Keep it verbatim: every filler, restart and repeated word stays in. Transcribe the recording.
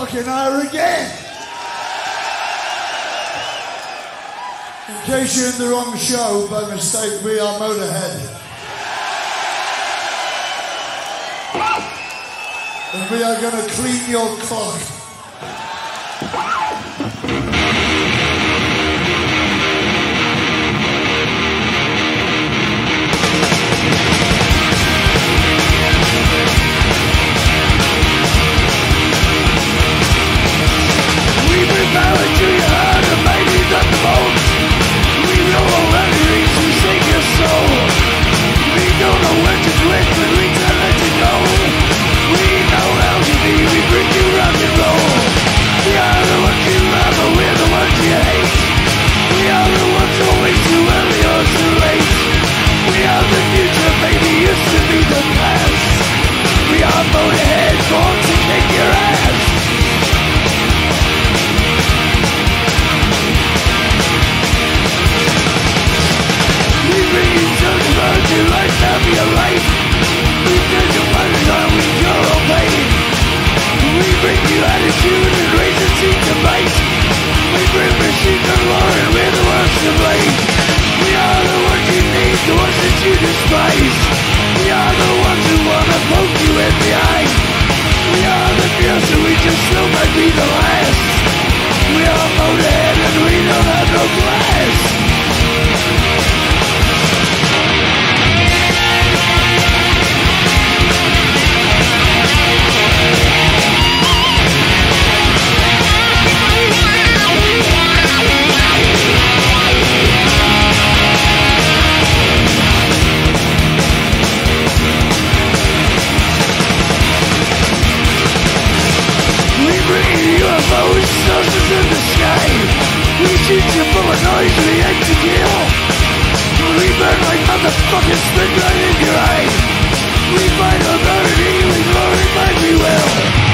fucking her again. In case you're in the wrong show by mistake, we are Motorhead. And we are going to clean your clock. Motherfucking spit right in your eye. We fight our vanity, we glorify we will.